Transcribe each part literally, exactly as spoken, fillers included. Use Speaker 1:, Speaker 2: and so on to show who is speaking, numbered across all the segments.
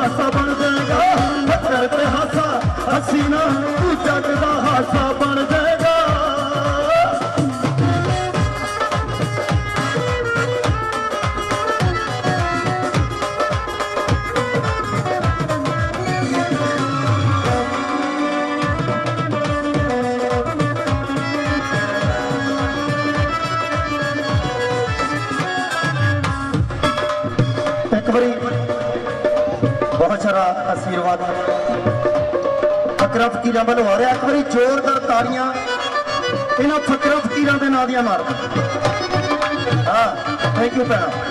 Speaker 1: हासा बन जाएगा। फकर ते हासा हसीना तू जग दा हासा बन जाएगा। एक बारी बहुत सारा आशीर्वाद फकरा फकीर वालों आ रहा। एक बारी जोरदार तालियां इन्होंने फकरा फकीर के नाम दियां मार। हाँ थैंक यू भैन।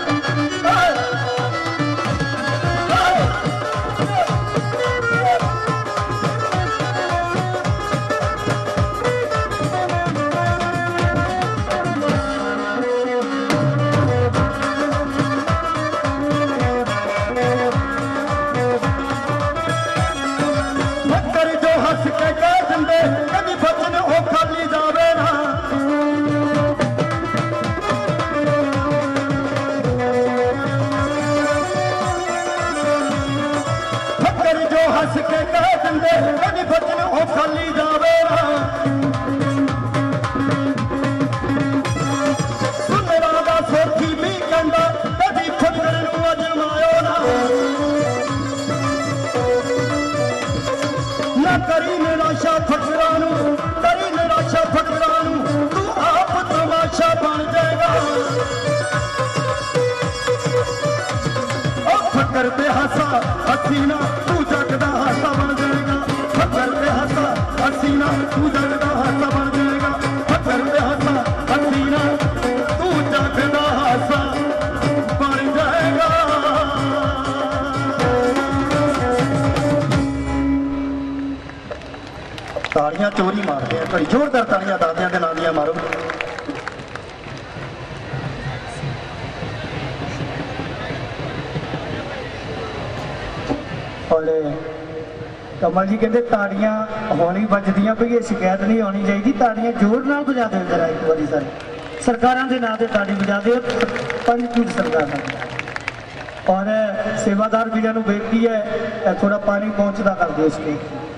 Speaker 1: कभी बचन ओ खाली जावे ना। फकर जो हंस के कह दिंदे कभी बचन ओ खाली जावे ना। सुनने वाला सोखी भी कहंदा कभी फकर नूं अजमायो ना। ना करी निराशा फकरानू करी निराशा फकरानू तू आप तमाशा बन जाएगा। ओ फकर ते हासा हसीना तू जग दा हासा बन जाएगा। फकर ते हासा हसीना तू जग दा हासा बन जाएगा। फकर ते हासा हसीना तू जग दा हासा बन जाएगा। तालियां चोरी मारते हैं भाई, जोरदार तालियां दादियां के नाम दियां मारो। और कमल जी कहते तालियां होनी बजदियां भाई, ये शिकायत नहीं होनी चाहिए। तालियां जोर नाल बजा दो जरा एक बारी सर सरकारों के नाम से ताली बजा दो पंचकूट सरकार। और सेवादार वीरों को बेनती है थोड़ा पानी पहुंचता कर दो इसके।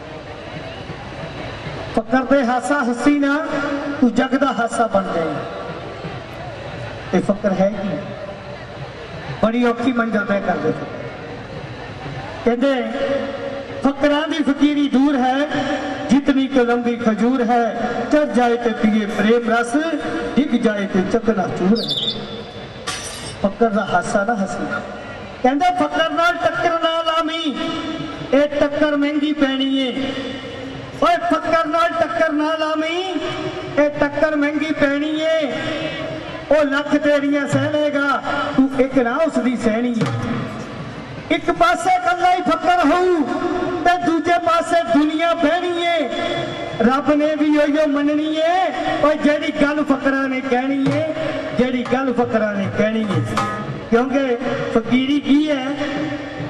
Speaker 1: फकर ते हासा हसीना तू जग दा हासा बन जाए। ये फकर है कि बड़ी औखी मंजिल तय कर दे। कहते फकरां दी फकीरी दूर है जितनी को लंबी खजूर है। चढ़ जाए तो पिए प्रेम रस डिग जाए तो चकना चूर है। फकर दा हासा ना हसी। कहते फकर नाल टक्कर ना लामी ये टक्कर महंगी पैनी है। ओए फकर नाल टक्कर ना लामी ये टक्कर महंगी पैनी है। ओ लख तेरियां सह लेगा तू एक ना उसदी सहनी है। एक पासे कल्ला ही फकर होऊ ते दूजे पासे दुनिया बहनी है। रब ने भी यो मननी है और जेड़ी गल फकरा ने कहनी है जेड़ी गल फकरा ने कहनी है। क्योंकि फकीरी की है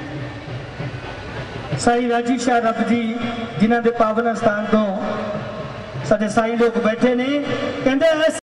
Speaker 1: साई राजी शाह रब जी जिन्होंने पावन स्थान तो साडे साई लोग बैठे ने कहते